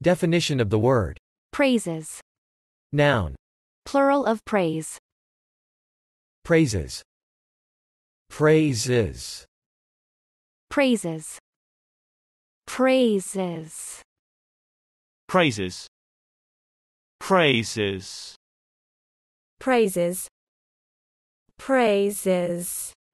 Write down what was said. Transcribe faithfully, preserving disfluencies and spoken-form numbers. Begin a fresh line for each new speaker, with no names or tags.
Definition of the word.
Praises.
Noun.
Plural of praise.
Praises. Praises.
Praises. Praises.
Praises. Praises.
Praises. Praises.